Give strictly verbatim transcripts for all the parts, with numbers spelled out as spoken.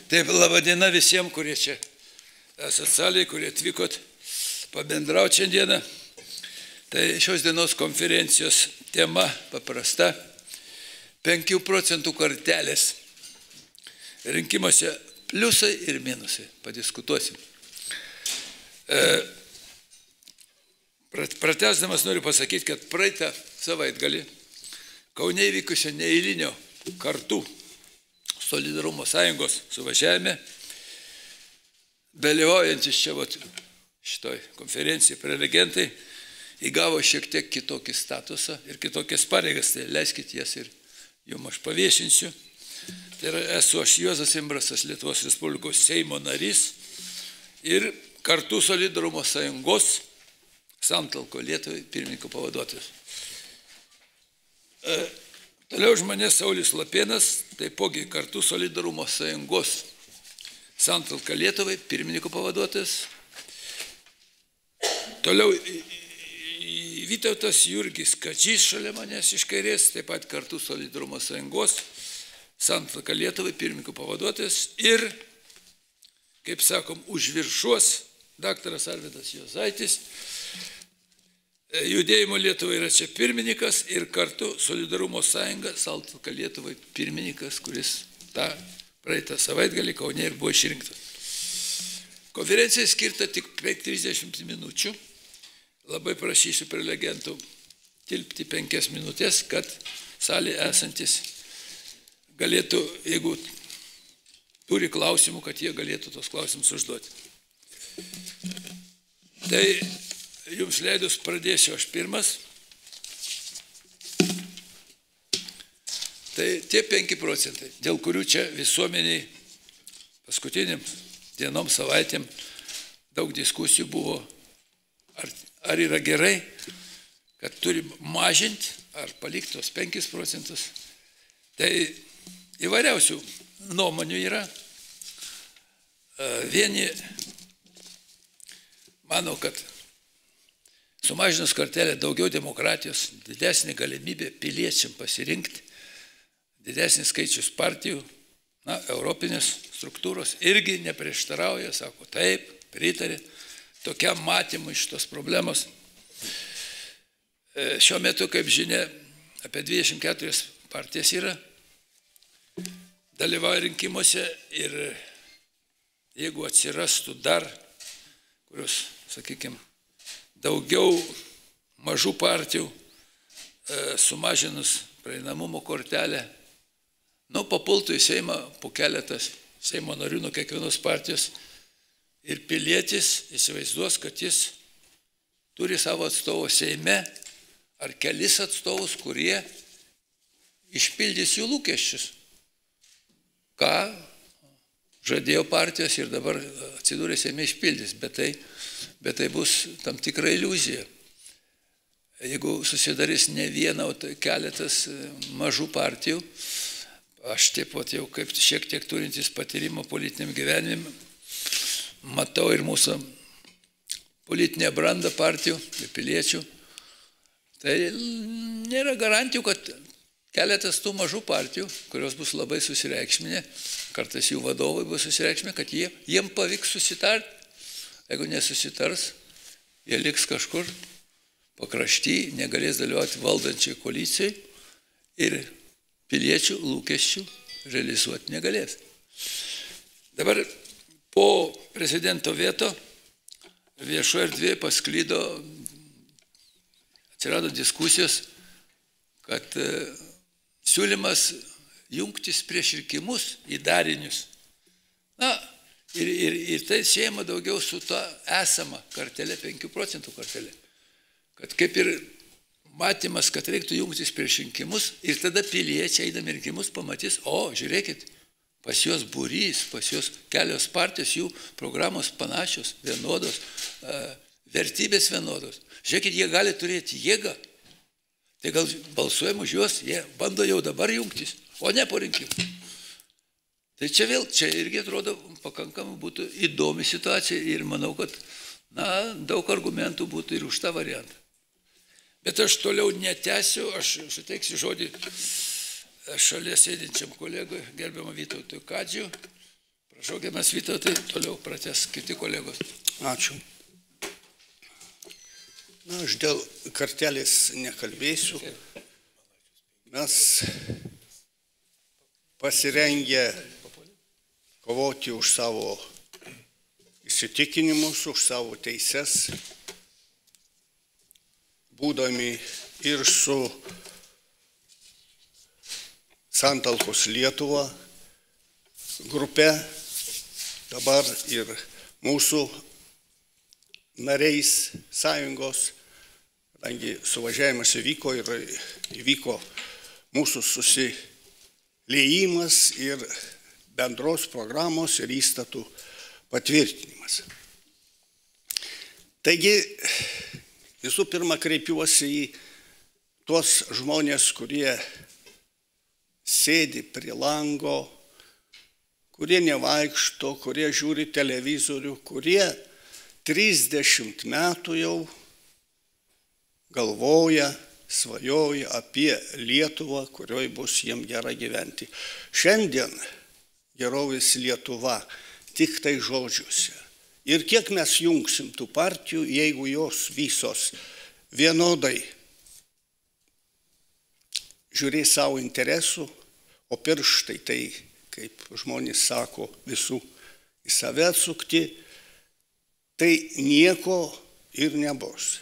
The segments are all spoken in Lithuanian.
Taip, laba diena visiems, kurie čia esate salėje, kurie atvykot pabendrauti šiandieną. Tai šios dienos konferencijos tema paprasta – penkių procentų kartelės. Rinkimuose pliusai ir minusai. Padiskutuosim. Pratęsdamas noriu pasakyti, kad praeitą savaitgalį Kaune įvykusio neeilinio kartų Solidarumo sąjungos suvažiavime, dalyvaujantis čia vat, šitoj konferencijai prelegentai įgavo šiek tiek kitokį statusą ir kitokias pareigas, tai leiskit jas ir jums aš paviešinsiu. Tai yra, esu aš Juozas Imbrasas, Lietuvos Respublikos Seimo narys ir kartu Solidarumo sąjungos Santalko Lietuvai pirmininko pavaduotojas. E, toliau už mane Saulius Lapėnas, taipogi kartu Solidarumo sąjungos Santalka Lietuvai pirmininko pavaduotojas. Toliau Vytautas Jurgis Kadžys šalia manęs iš kairės, taip pat kartu Solidarumo sąjungos Santalka Lietuvai pirmininko pavaduotojas. Ir, kaip sakom, už viršuos daktaras Arvydas Juozaitis, Judėjimo Lietuvai yra čia pirmininkas ir kartu Solidarumo sąjunga Santalka Lietuvai pirmininkas, kuris tą praeitą savaitgalį Kaune ir buvo išrinktas. Konferencija skirta tik trisdešimt minučių. Labai prašysiu prelegentų tilpti penkias minutės, kad salėje esantis galėtų, jeigu turi klausimų, kad jie galėtų tos klausimus užduoti. Tai jums leidus pradėsiu aš pirmas. Tai tie penki procentai, dėl kurių čia visuomeniai paskutiniam dienom savaitėm daug diskusijų buvo, ar, ar yra gerai, kad turi mažinti, ar palikti tos penkis procentus. Tai įvairiausių nuomonių yra. Vieni mano, kad sumažinus kartelę daugiau demokratijos, didesnė galimybė piliečiam pasirinkti, didesnis skaičius partijų, na, europinės struktūros irgi neprieštarauja, sako taip, pritarė tokiam matymui šitos problemos. E, šiuo metu, kaip žinia, apie dvidešimt keturias partijas yra, dalyvauja rinkimuose ir jeigu atsirastų dar, kurios, sakykime, daugiau mažų partijų e, sumažinus praeinamumo kortelę, nu, papultų į Seimą po keletas Seimo narių nuo kiekvienos partijos ir pilietis įsivaizduos, kad jis turi savo atstovo Seime ar kelis atstovus, kurie išpildys jų lūkesčius, ką žadėjo partijos ir dabar atsidūrė Seime išpildys, bet tai, bet tai bus tam tikra iliuzija. Jeigu susidarys ne viena, o keletas mažų partijų, aš taip pat jau kaip šiek tiek turintis patyrimą politiniam gyvenimui, matau ir mūsų politinę brandą partijų ir piliečių. Tai nėra garantijų, kad keletas tų mažų partijų, kurios bus labai susireikšminę, kartais jų vadovai bus susireikšminę, kad jie, jiem pavyks susitarti. Jeigu nesusitars, jie liks kažkur pakrašty, negalės dalyvauti valdančiai koalicijai ir piliečių lūkesčių realizuoti negalės. Dabar po prezidento veto viešoje erdvėje pasklido, atsirado diskusijos, kad siūlymas jungtis prieš rinkimus į darinius. Na, ir, ir, ir tai siejama daugiau su ta esama kartelė, penkių procentų kartelė. Kad kaip ir matymas, kad reiktų jungtis prieš rinkimus ir tada piliečiai eidami rinkimus pamatys, o, žiūrėkit, pas juos būrys, pas juos kelios partijos, jų programos panašios, vienodos, vertybės vienodos. Žiūrėkit, jie gali turėti jėgą. Tai gal balsuojam už juos, jie bando jau dabar jungtis, o ne po rinkimų. Tai čia vėl, čia irgi atrodo pakankamai būtų įdomi situacija ir manau, kad na, daug argumentų būtų ir už tą variantą. Bet aš toliau netęsiu, aš suteiksiu žodį šalia sėdinčiam kolegui, gerbiamą Vytautui Kadžiui. Prašau, gerbiamas Vytautai, toliau pratęs kiti kolegos. Ačiū. Na, aš dėl kartelės nekalbėsiu. Mes pasirengę kovoti už savo įsitikinimus, už savo teises, būdami ir su Santalkos Lietuva grupe, dabar ir mūsų nariais sąjungos, kadangi suvažiavimas įvyko ir įvyko mūsų susiliejimas ir bendros programos ir įstatų patvirtinimas. Taigi, visų pirma, kreipiuosi į tuos žmonės, kurie sėdi prie lango, kurie nevaikšto, kurie žiūri televizorių, kurie trisdešimt metų jau galvoja, svajoja apie Lietuvą, kurioje bus jiems gera gyventi. Šiandien gerovės Lietuva tik tai žodžiuose. Ir kiek mes jungsim tų partijų, jeigu jos visos vienodai žiūrės savo interesų, o pirštai tai, kaip žmonės sako, visų į save atsukti, tai nieko ir nebus.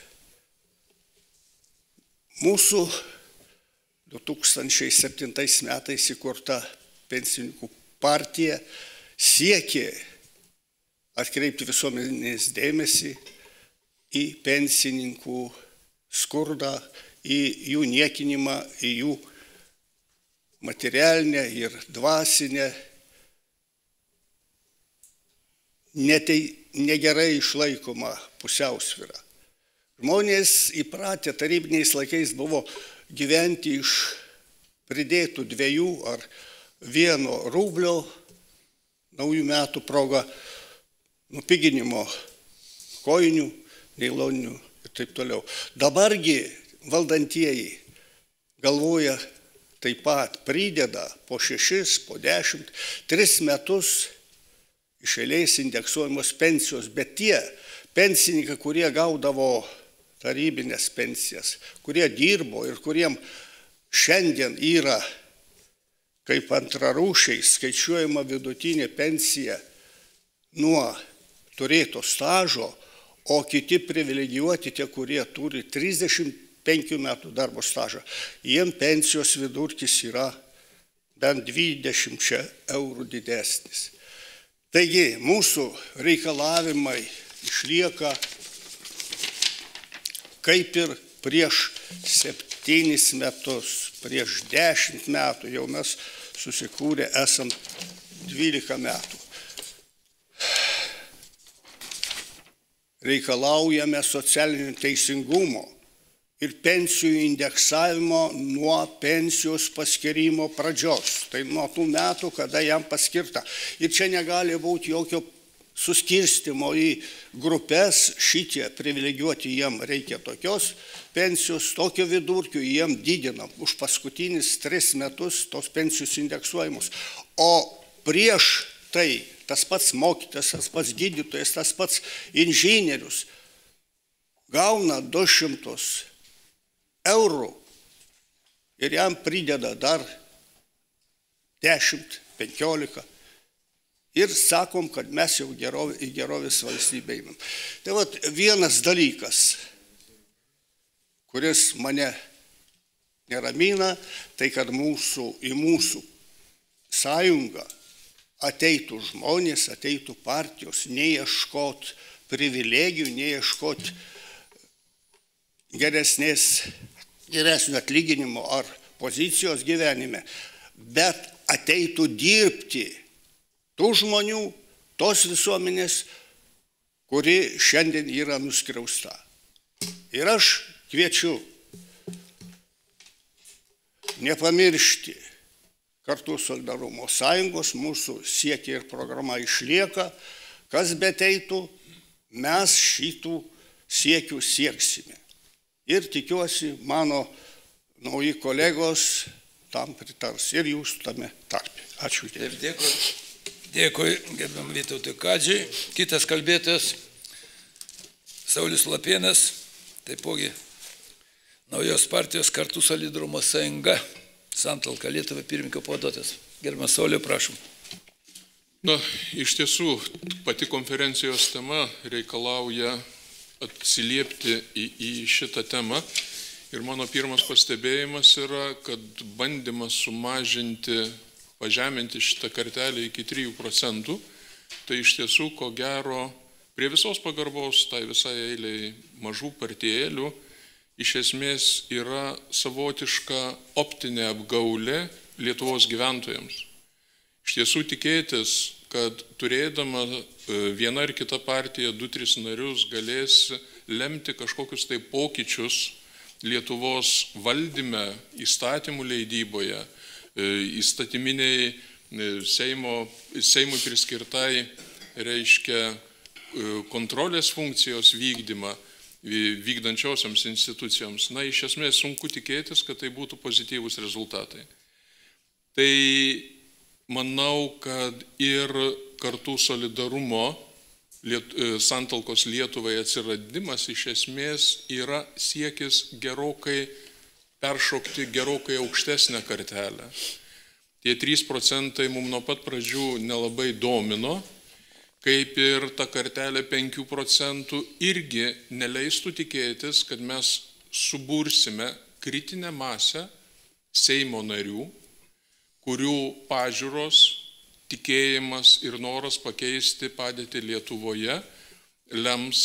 Mūsų du tūkstančiai septintais metais įkurta pensininkų partija siekė atkreipti visuomenės dėmesį į pensininkų skurdą, į jų niekinimą, į jų materialinę ir dvasinę netei, negerai išlaikomą pusiausvyrą. Žmonės įpratę tarybiniais laikais buvo gyventi iš pridėtų dviejų ar vieno rublio naujų metų proga nupiginimo kojinių, neiloninių ir taip toliau. Dabargi valdantieji galvoja taip pat prideda po šešis, po dešimt, tris metus iš eilės indeksuojamos pensijos, bet tie pensininkai, kurie gaudavo tarybinės pensijas, kurie dirbo ir kuriem šiandien yra kaip antrarūšiai skaičiuojama vidutinė pensija nuo turėto stažo, o kiti privilegijuoti tie, kurie turi trisdešimt penkių metų darbo stažą, jiems pensijos vidurkis yra bent dvidešimčia eurų didesnis. Taigi mūsų reikalavimai išlieka kaip ir prieš septynis metus, prieš dešimt metų, jau mes susikūrę esam dvylika metų. Reikalaujame socialinio teisingumo ir pensijų indeksavimo nuo pensijos paskirimo pradžios. Tai nuo tų metų, kada jam paskirta. Ir čia negali būti jokio suskirstimo į grupės, šitie privilegijuoti jiem reikia tokios pensijos, tokio vidurkio jiem didinam už paskutinius tris metus tos pensijos indeksuojimus. O prieš tai tas pats mokytojas, tas pats gydytojas, tas pats inžinierius gauna du šimtus eurų ir jam prideda dar dešimt, penkiolika. Ir sakom, kad mes jau gerovė, į gerovės valstybę einam. Tai vat vienas dalykas, kuris mane neramina, tai kad mūsų, į mūsų sąjungą ateitų žmonės, ateitų partijos, neieškot privilegijų, neieškot geresnės, geresnio atlyginimo ar pozicijos gyvenime, bet ateitų dirbti tų žmonių, tos visuomenės, kuri šiandien yra nuskriausta. Ir aš kviečiu nepamiršti kartu solidarumo sąjungos, mūsų siekia ir programa išlieka, kas beteitų, mes šitų siekių sieksime. Ir tikiuosi, mano nauji kolegos tam pritars ir jūs tame tarpe. Ačiū. Taip, dėkui. Dėkui, gerbiam Vytautui Kadžiui. Kitas kalbėtojas Saulius Lapėnas, taipogi naujos partijos Kartu solidarumo sąjunga, Santalka Lietuvai pirmininko pavaduotojas. Gerbiamas Sauliau, prašom. Na, iš tiesų, pati konferencijos tema reikalauja atsiliepti į, į šitą temą. Ir mano pirmas pastebėjimas yra, kad bandymas sumažinti, pažeminti šitą kartelę iki trijų procentų, tai iš tiesų, ko gero, prie visos pagarbos, tai visai eiliai mažų partijėlių, iš esmės yra savotiška optinė apgaulė Lietuvos gyventojams. Iš tiesų tikėtis, kad turėdama viena ar kita partija du, tris narius galės lemti kažkokius tai pokyčius Lietuvos valdyme, įstatymų leidyboje, įstatyminiai Seimo, Seimui priskirtai, reiškia, kontrolės funkcijos vykdymą vykdančiosioms institucijoms. Na, iš esmės sunku tikėtis, kad tai būtų pozityvūs rezultatai. Tai manau, kad ir Kartu solidarumo Liet, Santalkos Lietuvai atsiradimas iš esmės yra siekis gerokai peršokti gerokai aukštesnę kartelę. Tie trys procentai mums nuo pat pradžių nelabai domino, kaip ir ta kartelė penkių procentų irgi neleistų tikėtis, kad mes subursime kritinę masę Seimo narių, kurių pažiūros, tikėjimas ir noras pakeisti padėtį Lietuvoje lems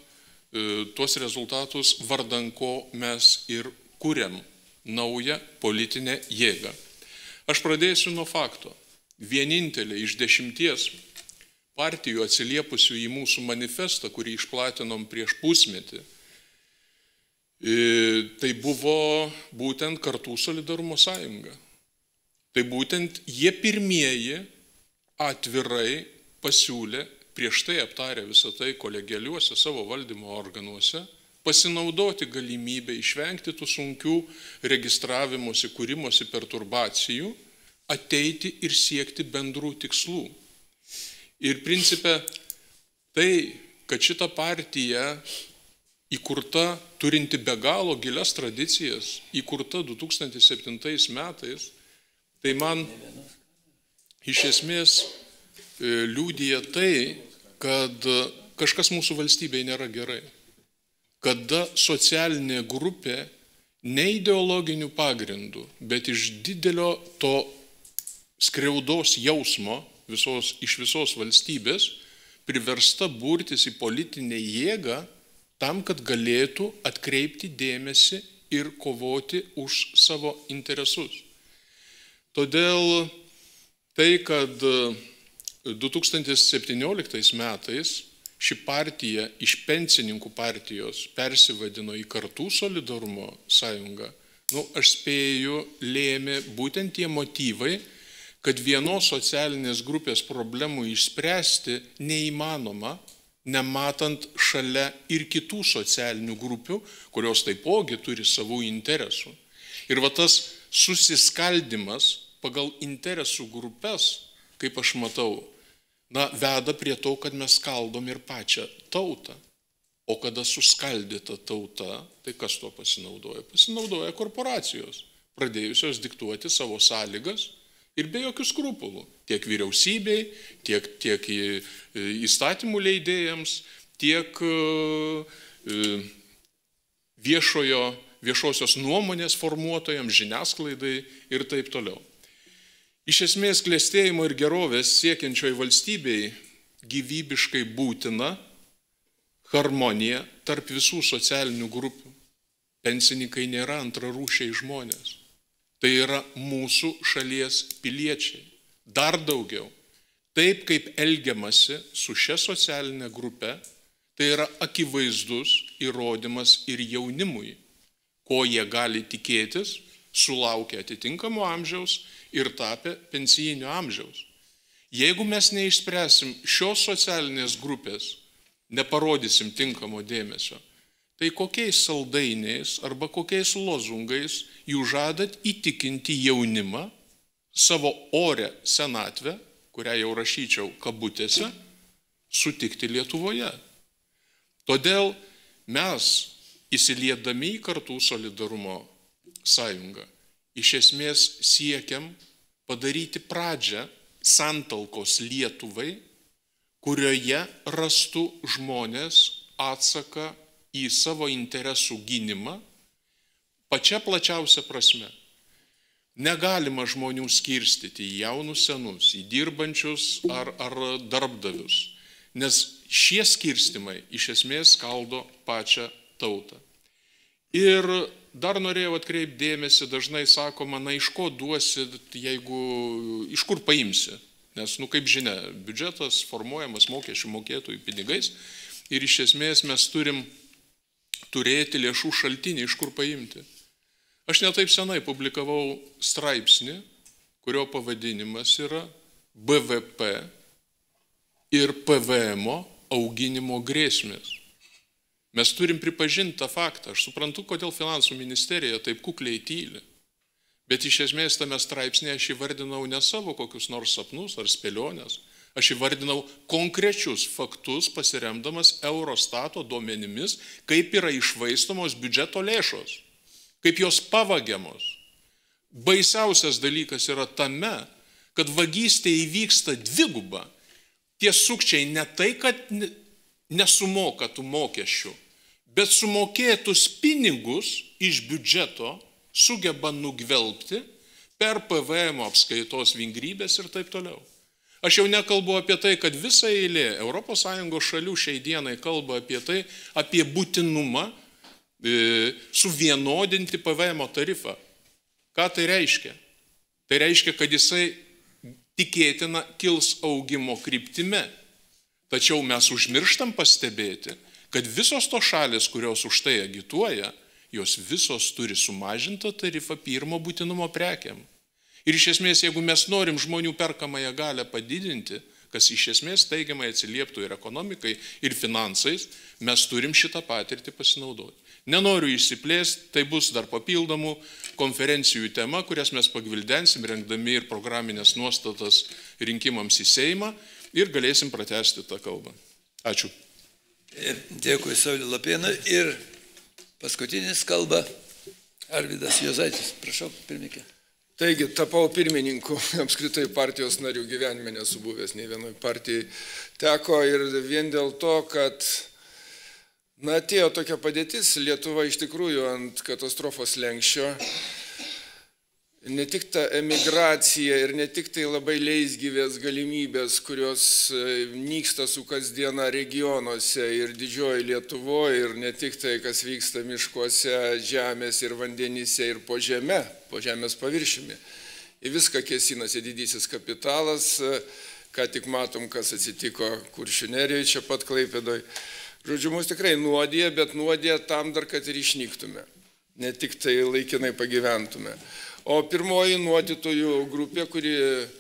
tuos rezultatus, vardan ko mes ir kuriam naują politinę jėgą. Aš pradėsiu nuo fakto. Vienintelė iš dešimties partijų atsiliepusių į mūsų manifestą, kurį išplatinom prieš pusmetį, tai buvo būtent Kartu solidarumo sąjunga. Tai būtent jie pirmieji atvirai pasiūlė, prieš tai aptarę visą tai kolegialiuose savo valdymo organuose, pasinaudoti galimybę išvengti tų sunkių registravimosi, kūrimosi perturbacijų, ateiti ir siekti bendrų tikslų. Ir principe tai, kad šita partija įkurta, turinti be galo gilias tradicijas, įkurta du tūkstančiai septintais metais, tai man iš esmės liudija tai, kad kažkas mūsų valstybėje nėra gerai. Kada socialinė grupė ne ideologinių pagrindų, bet iš didelio to skriaudos jausmo visos, iš visos valstybės priversta burtis į politinę jėgą tam, kad galėtų atkreipti dėmesį ir kovoti už savo interesus. Todėl tai, kad du tūkstančiai septynioliktais metais ši partija iš pensininkų partijos persivadino į Kartu solidarumo sąjungą, nu, aš spėju, lėmė būtent tie motyvai, kad vienos socialinės grupės problemų išspręsti neįmanoma, nematant šalia ir kitų socialinių grupių, kurios taipogi turi savų interesų. Ir va tas susiskaldimas pagal interesų grupės, kaip aš matau, na, veda prie to, kad mes skaldom ir pačią tautą. O kada suskaldyta tauta, tai kas to pasinaudoja? Pasinaudoja korporacijos, pradėjusios diktuoti savo sąlygas ir be jokių skrupulų. Tiek vyriausybei, tiek, tiek įstatymų leidėjams, tiek viešojo, viešosios nuomonės formuotojams, žiniasklaidai ir taip toliau. Iš esmės, klestėjimo ir gerovės siekiančioj valstybei gyvybiškai būtina harmonija tarp visų socialinių grupių. Pensininkai nėra antrarūšiai žmonės. Tai yra mūsų šalies piliečiai. Dar daugiau. Taip, kaip elgiamasi su šia socialinė grupe, tai yra akivaizdus įrodymas ir jaunimui, ko jie gali tikėtis, sulaukę atitinkamo amžiaus ir tapę pensijinio amžiaus. Jeigu mes neišspręsim šios socialinės grupės, neparodysim tinkamo dėmesio, tai kokiais saldainiais arba kokiais lozungais jūs žadat įtikinti jaunimą savo orę senatvę, kurią jau rašyčiau kabutėse, sutikti Lietuvoje. Todėl mes, įsiliedami į Kartų solidarumo sąjungą, iš esmės siekiam padaryti pradžią santalkos Lietuvai, kurioje rastų žmonės atsaką į savo interesų gynimą pačia plačiausia prasme. Negalima žmonių skirstyti į jaunus senus, į dirbančius ar, ar darbdavius, nes šie skirstimai iš esmės skaldo pačią tautą. Ir dar norėjau atkreipti dėmesį, dažnai sakoma, na iš ko duosi, jeigu iš kur paimsi. Nes, nu kaip žinia, biudžetas formuojamas mokesčių mokėtojų pinigais ir iš esmės mes turim turėti lėšų šaltinį, iš kur paimti. Aš netaip senai publikavau straipsnį, kurio pavadinimas yra B V P ir P V M auginimo grėsmės. Mes turim pripažinti tą faktą. Aš suprantu, kodėl finansų ministerija taip kukliai tyli. Bet iš esmės tame straipsnėje aš įvardinau ne savo kokius nors sapnus ar spėlionės. Aš įvardinau konkrečius faktus pasiremdamas Eurostato duomenimis, kaip yra išvaistomos biudžeto lėšos, kaip jos pavagiamos. Baisiausias dalykas yra tame, kad vagystė įvyksta dviguba. Tie sukčiai ne tai, kad nesumoka tų mokesčių, bet sumokėtus pinigus iš biudžeto sugeba nugvelbti per P V M apskaitos vingrybės ir taip toliau. Aš jau nekalbu apie tai, kad visa eilė Europos Sąjungos šalių šiai dienai kalba apie tai, apie būtinumą e, suvienodinti P V M tarifą. Ką tai reiškia? Tai reiškia, kad jisai tikėtina kils augimo kryptime. Tačiau mes užmirštam pastebėti, kad visos to šalis, kurios už tai agituoja, jos visos turi sumažintą tarifą pirmo būtinumo prekiam. Ir iš esmės, jeigu mes norim žmonių perkamąją galią padidinti, kas iš esmės teigiamai atsilieptų ir ekonomikai, ir finansais, mes turim šitą patirtį pasinaudoti. Nenoriu išsiplėsti, tai bus dar papildomų konferencijų tema, kurias mes pagvildensim, rengdami ir programinės nuostatas rinkimams į Seimą ir galėsim pratęsti tą kalbą. Ačiū. Ir dėkui Sauliui Lapėnui. Ir paskutinis kalba Arvydas Juozaitis. Prašau, pirmininkė. Taigi, tapau pirmininku, apskritai partijos narių gyvenime nesu buvęs, nei vienoj partijai teko ir vien dėl to, kad na, atėjo tokia padėtis, Lietuva iš tikrųjų ant katastrofos slenksčio, ne tik ta emigracija ir ne tik tai labai leisgyvės galimybės, kurios nyksta su kasdiena regionuose ir didžioji Lietuvoje ir ne tik tai, kas vyksta miškuose, žemės ir vandenyse ir po žeme, po žemės paviršiumi. Į viską kėsinasi didysis kapitalas, ką tik matom, kas atsitiko Kuršių Nerijoje, čia pat Klaipėdoje. Žodžiu, mus tikrai nuodija, bet nuodija tam dar, kad ir išnyktume, ne tik tai laikinai pagyventume. O pirmoji nuodytojų grupė, kuri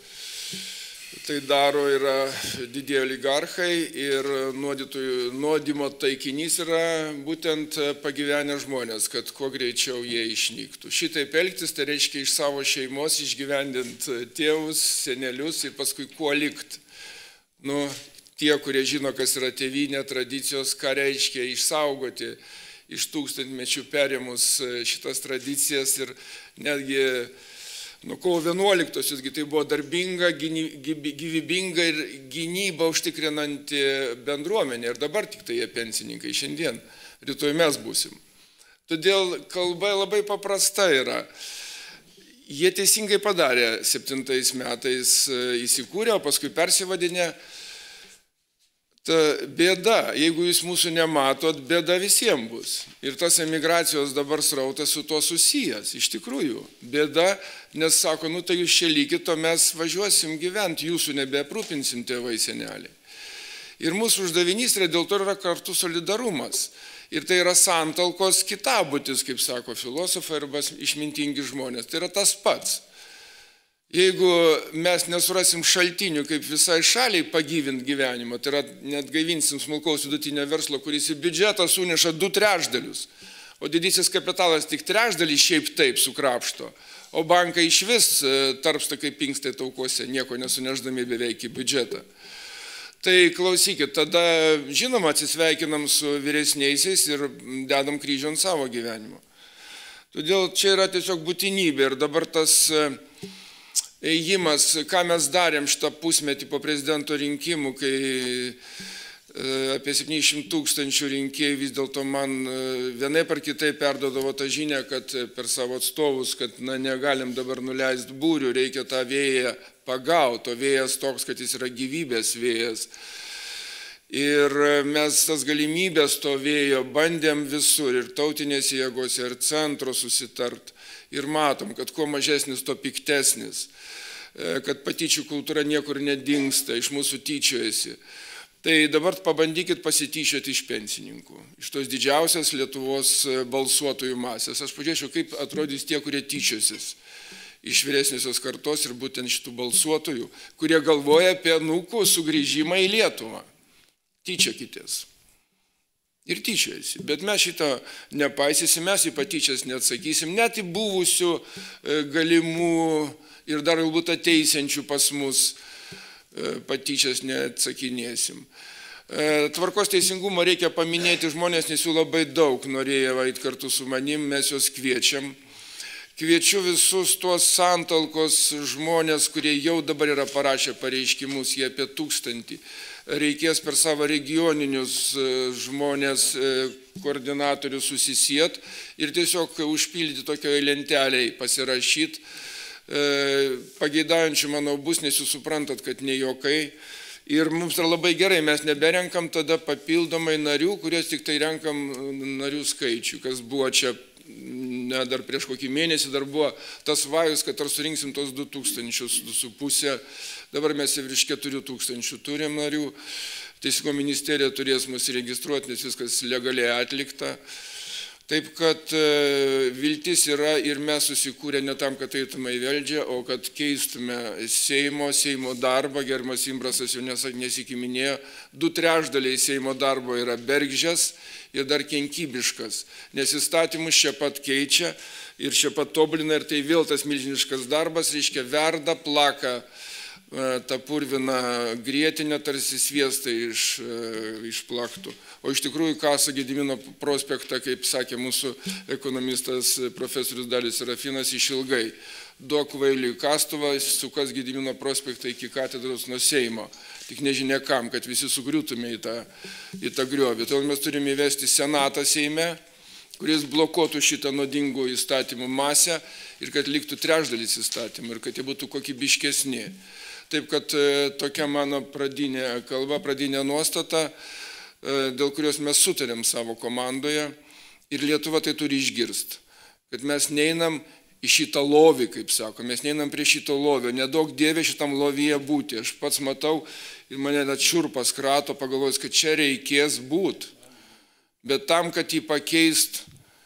tai daro, yra didieji oligarchai ir nuodymo taikinys yra būtent pagyvenę žmonės, kad kuo greičiau jie išnyktų. Šitaip elgtis, tai reiškia iš savo šeimos išgyvendinti tėvus, senelius ir paskui kuo likt. Nu, tie, kurie žino, kas yra tėvynė, tradicijos, ką reiškia išsaugoti iš tūkstantmečių perėmus šitas tradicijas ir netgi nuo kovo vienuoliktosios tai buvo darbinga, gyvybinga ir gynybą užtikrinanti bendruomenė. Ir dabar tik tai jie pensininkai šiandien, rytoj mes būsim. Todėl kalba labai paprasta yra. Jie teisingai padarė septintais metais įsikūrė, o paskui persivadinė. Ta bėda, jeigu jūs mūsų nematot, bėda visiems bus. Ir tas emigracijos dabar srautas su tuo susijęs. Iš tikrųjų, bėda, nes sako, nu tai jūs čia lygit, o mes važiuosim gyventi, jūsų nebeaprūpinsim tėvai seneliai. Ir mūsų uždavinys yra dėl to yra kartu solidarumas. Ir tai yra santalkos kitabutis, kaip sako filosofai arba išmintingi žmonės. Tai yra tas pats. Jeigu mes nesurasim šaltinių, kaip visai šaliai pagyvinti gyvenimą, tai yra net gaivinsim smulkaus vidutinio verslo, kuris į biudžetą suneša du trečdalius, o didysis kapitalas tik trečdalį šiaip taip sukrapšto, o bankai iš vis tarpsta kaip pinkstai taukuose, nieko nesuneždami beveik į biudžetą. Tai klausykit, tada žinoma atsisveikinam su vyresniaisiais ir dedam kryžių ant savo gyvenimo. Todėl čia yra tiesiog būtinybė ir dabar tas ėjimas, ką mes darėm šitą pusmetį po prezidento rinkimų, kai apie septyniasdešimt tūkstančių rinkėjų vis dėlto man vienaip ar kitaip perduodavo tą žinią, kad per savo atstovus, kad na, negalim dabar nuleisti būrių, reikia tą vėją pagauti, o vėjas toks, kad jis yra gyvybės vėjas. Ir mes tas galimybės to vėjo bandėm visur, ir tautinėse jėgose, ir centro susitart, ir matom, kad kuo mažesnis, to piktesnis, kad patyčių kultūra niekur nedingsta, iš mūsų tyčiojasi. Tai dabar pabandykit pasityčioti iš pensininkų, iš tos didžiausios Lietuvos balsuotojų masės. Aš pažiūrėčiau, kaip atrodys tie, kurie tyčiosis iš vyresniosios kartos ir būtent šitų balsuotojų, kurie galvoja apie anūkų sugrįžimą į Lietuvą. Tyčiokitės. Ir tyčiojasi. Bet mes šito nepaisysim, mes į patyčias neatsakysim, net į buvusių galimų ir dar galbūt ateisiančių pas mus patyčias neatsakinėsim. Tvarkos teisingumo reikia paminėti žmonės, nes jų labai daug norėjo eiti kartu su manim, mes juos kviečiam. Kviečiu visus tuos santalkos žmonės, kurie jau dabar yra parašę pareiškimus, jie apie tūkstantį. Reikės per savo regioninius žmonės, koordinatorius susisiet ir tiesiog užpildyti tokioje lentelėje, pasirašyti. Pageidaujančių, manau, bus, nes jūs suprantat, kad ne jokai. Ir mums yra labai gerai, mes neberenkam tada papildomai narių, kurios tik tai renkam narių skaičių, kas buvo čia, ne, dar prieš kokį mėnesį dar buvo tas vajus, kad ar surinksim tos du tūkstančius, du su pusė, dabar mes jau virš keturių tūkstančių turim narių, Teisingumo ministerija turės mus registruoti, nes viskas legaliai atlikta. Taip, kad viltis yra ir mes susikūrė ne tam, kad eitume į valdžią, o kad keistume Seimo, Seimo darbą, gerbiamas Imbrasas jau nesikiminėjo, du trečdaliai Seimo darbo yra bergždžias ir dar kenkybiškas, nes įstatymus čia pat keičia ir čia pat tobulina ir tai vėl tas milžiniškas darbas, reiškia verda, plaka tą purviną grietinę, tarsi sviestą iš, išplaktų. O iš tikrųjų kasa Gedimino prospektą, kaip sakė mūsų ekonomistas profesorius Dalius Serafinas, išilgai. Duok kvailiui kastuvą, sukas Gedimino prospektą iki katedros nuo Seimo. Tik nežinia kam, kad visi sugriūtume į tą, į tą griovį. Todėl mes turime įvesti senatą Seime, kuris blokuotų šitą nuodingų įstatymų masę ir kad liktų trečdalis įstatymų ir kad jie būtų kokybiškesni. Taip, kad tokia mano pradinė kalba, pradinė nuostata, dėl kurios mes sutarėm savo komandoje ir Lietuva tai turi išgirsti, kad mes neinam į šitą lovį, kaip sako, mes neinam prie šito lovio, nedaug dievė šitam lovyje būti. Aš pats matau ir mane net šiurpas krato, pagalvojus, kad čia reikės būti. Bet tam, kad jį pakeist,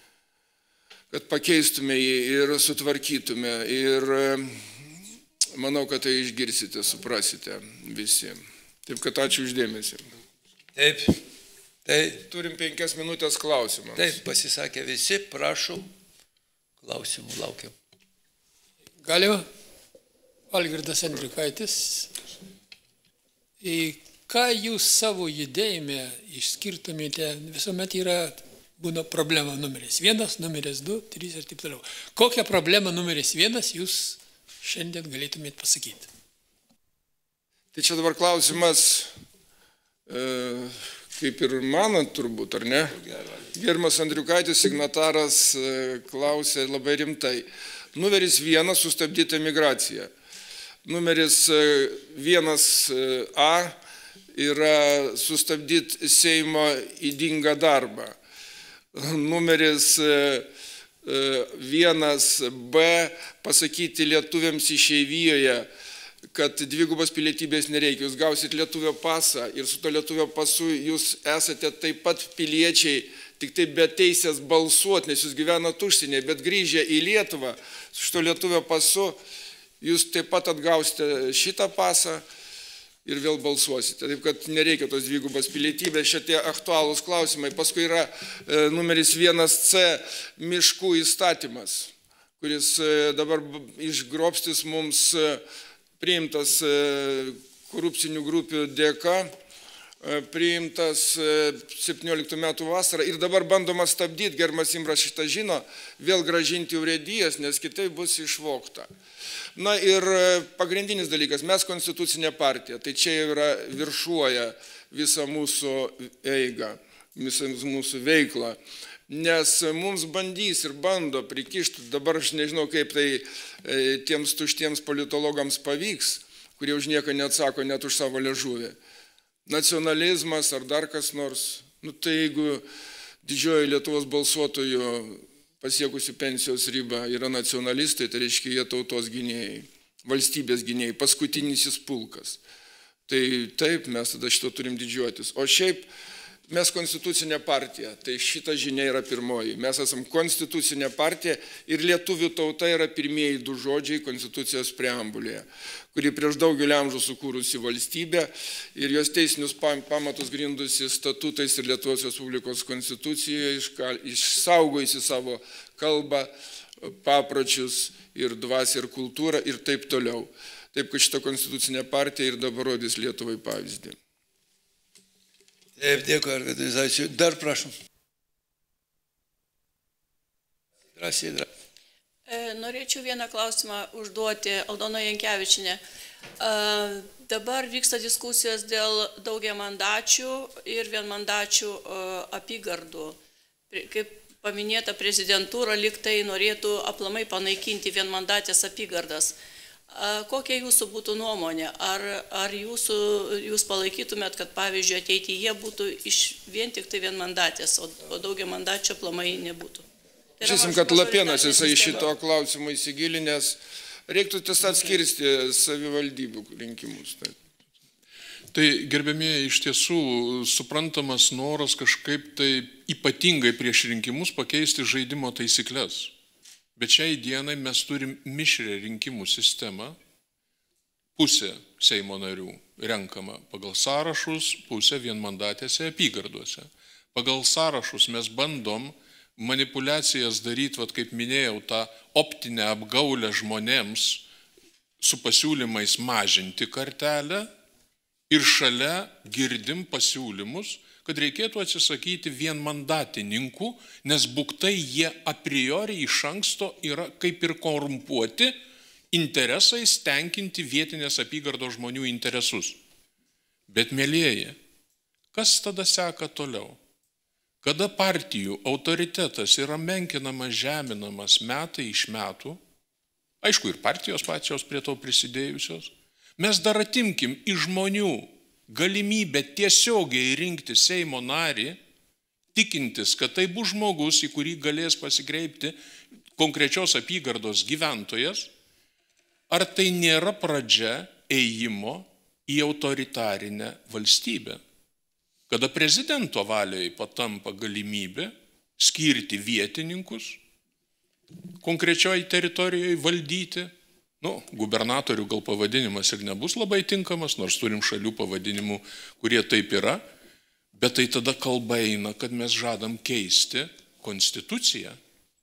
kad pakeistume jį ir sutvarkytume. Ir manau, kad tai išgirsite, suprasite visi. Taip, kad ačiū uždėmesį. Taip. Tai, turim penkias minutės klausimams. Taip, pasisakė visi, prašom. Klausimų laukiam. Galiu? Algirdas Andriukaitis. Į ką jūs savo judėjime išskirtumėte, visuomet yra, būna problema numeris vienas, numeris du, trys ir taip toliau. Kokią problemą numeris vienas jūs šiandien galėtumėt pasakyti? Tai čia dabar klausimas, e, kaip ir mano turbūt, ar ne? Gerbiamas Andriukaitis, signataras, e, klausė labai rimtai. Numeris vienas - sustabdyti emigraciją. Numeris vienas A yra sustabdyti Seimo ydingą darbą. Numeris vienas B pasakyti lietuviams išeivijoje, kad dvigubos pilietybės nereikia. Jūs gausit lietuvio pasą ir su to lietuvio pasu jūs esate taip pat piliečiai, tik tai be teisės balsuoti, nes jūs gyvenat užsienyje, bet grįžę į Lietuvą su šito lietuvio pasu, jūs taip pat atgausite šitą pasą ir vėl balsuosite. Taip, kad nereikia tos dvigubos pilietybės, šitie aktualūs klausimai. Paskui yra e, numeris vienas C miškų įstatymas, kuris dabar išgrobstis mums priimtas korupcinių grupių dėka, priimtas septynioliktų metų vasarą ir dabar bandoma stabdyti, gerbiamas Imras šitą žino, vėl gražinti urėdijas, nes kitaip bus išvogta. Na ir pagrindinis dalykas, mes konstitucinė partija, tai čia yra viršuoja visą mūsų eigą, visą mūsų veiklą. Nes mums bandys ir bando prikišti, dabar aš nežinau, kaip tai tiems tuštiems politologams pavyks, kurie už nieką neatsako net už savo liežuvį. Nacionalizmas ar dar kas nors, nu tai jeigu didžioji Lietuvos balsuotojų pasiekusių pensijos ribą yra nacionalistai, tai reiškia jie tautos gynėjai, valstybės gynėjai, paskutinysis pulkas. Tai taip, mes tada šito turim didžiuotis. O šiaip mes konstitucinė partija, tai šita žinia yra pirmoji. Mes esam konstitucinė partija ir lietuvių tauta yra pirmieji du žodžiai konstitucijos preambulėje, kuri prieš daugelį amžių sukūrusi valstybę ir jos teisinius pamatus grindusi statutais ir Lietuvos Respublikos konstitucijoje, išsaugojusi savo kalbą, papročius ir dvasią ir kultūrą ir taip toliau. Taip, kad šita konstitucinė partija ir dabar rodys Lietuvai pavyzdį. Taip, dėkui, organizacijų. Dar prašom. Drąsiai, drąsiai. Norėčiau vieną klausimą užduoti Aldona Jankevičienė. Dabar vyksta diskusijos dėl daugiamandačių ir vienmandačių apygardų. Kaip paminėta, prezidentūra lyg tai norėtų aplamai panaikinti vienmandatės apygardas. Kokia jūsų būtų nuomonė? Ar, ar jūsų, jūs palaikytumėt, kad pavyzdžiui ateityje būtų iš vien tik tai vienmandatės, o, o daugiamandačių aplamai nebūtų? Žiūrėsim, kad Lapėnas jisai šito klausimo įsigilinęs, reiktų tiesiog atskirsti savivaldybių rinkimus. Tai, tai gerbėmieji, iš tiesų suprantamas noras kažkaip tai ypatingai prieš rinkimus pakeisti žaidimo taisyklės. Bet šiai dienai mes turim mišrią rinkimų sistemą, pusė Seimo narių renkama pagal sąrašus, pusė vienmandatėse apygardose. Pagal sąrašus mes bandom manipulacijas daryti, vat, kaip minėjau, tą optinę apgaulę žmonėms su pasiūlymais mažinti kartelę ir šalia girdim pasiūlymus, kad reikėtų atsisakyti vienmandatininkų, nes buktai jie a priori iš anksto yra kaip ir korumpuoti interesais tenkinti vietinės apygardos žmonių interesus. Bet, mielieji, kas tada seka toliau? Kada partijų autoritetas yra menkinamas, žeminamas metai iš metų, aišku, ir partijos pačios prie to prisidėjusios, mes dar atimkim iš žmonių galimybę tiesiogiai rinkti Seimo narį, tikintis, kad tai bus žmogus, į kurį galės pasikreipti konkrečios apygardos gyventojas, ar tai nėra pradžia ėjimo į autoritarinę valstybę, kada prezidento valioje patampa galimybė skirti vietininkus, konkrečioje teritorijoje valdyti. Nu, gubernatorių gal pavadinimas ir nebus labai tinkamas, nors turim šalių pavadinimų, kurie taip yra, bet tai tada kalba eina, kad mes žadam keisti konstituciją.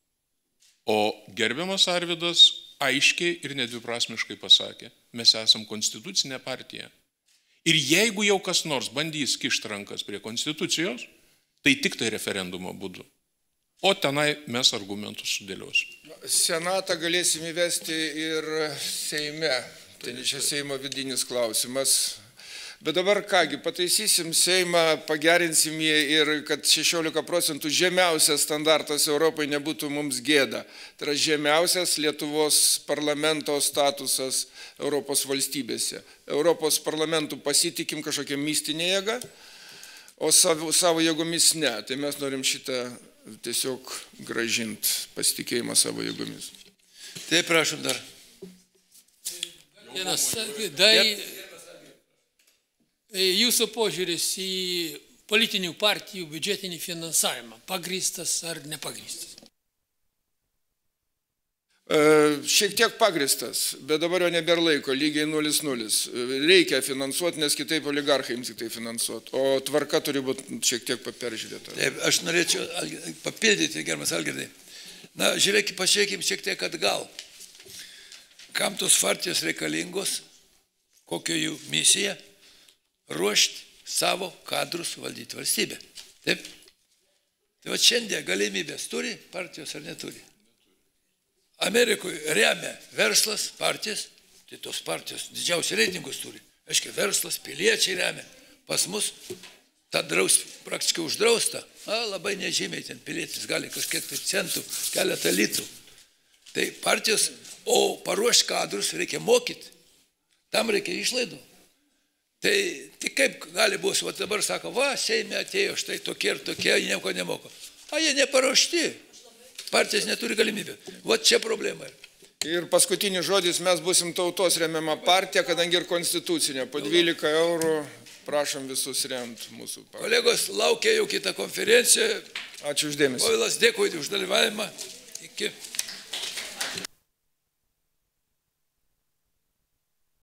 O gerbiamas Arvydas aiškiai ir nedviprasmiškai pasakė, mes esam konstitucinė partija. Ir jeigu jau kas nors bandys kišti rankas prie konstitucijos, tai tik tai referendumo būdu. O tenai mes argumentus sudėliosime. Senatą galėsim įvesti ir Seime. Tai čia Seimo vidinis klausimas. Bet dabar kągi, pataisysim Seimą, pagerinsim jį ir kad šešiolika procentų žemiausias standartas Europai nebūtų mums gėda. Tai yra žemiausias Lietuvos parlamento statusas Europos valstybėse. Europos parlamentų pasitikim kažkokią mistinę jėgą, o savo, savo jėgomis ne. Tai mes norim šitą tiesiog gražinti pasitikėjimą savo jėgomis. Taip, prašom dar. Vienas, tai jūsų požiūris į politinių partijų biudžetinį finansavimą, pagrįstas ar nepagrįstas? Šiek tiek pagristas, bet dabar jau nebėra laiko, lygiai nulis nulis. Reikia finansuoti, nes kitaip oligarchai jums tik tai finansuoti, o tvarka turi būti šiek tiek peržiūrėta. Taip, aš norėčiau papildyti, gerbiamas Algirdai. Na, žiūrėkime, pažiūrėkime šiek tiek atgal. Kam tos partijos reikalingos, kokia jų misija - ruošti savo kadrus valdyti valstybę. Taip? Tai va šiandien galimybės turi partijos ar neturi. Amerikoje remia verslas, partijas, tai tos partijos didžiausiai reitingus turi. Aiškiai, verslas, piliečiai remia. Pas mus ta draus, praktiškai uždrausta. A, labai nežymiai ten pilietis gali kažkiek tai centų, keletą litų. Tai partijos, o paruošti kadrus reikia mokyti. Tam reikia išlaidų. Tai tik kaip gali bus, o dabar sako, va, Seime atėjo štai tokie ir tokie, jie nieko nemoko. A, jie neparuošti. Partijos neturi galimybę. Va čia problema. Ir paskutinis žodis, mes busim tautos remiama partija, kadangi ir konstitucinė. Po dvylika eurų prašom visus remti mūsų partiją. Kolegos, laukia jau kitą konferenciją. Ačiū uždėmesį. Povilas, dėkui už dalyvavimą. Iki.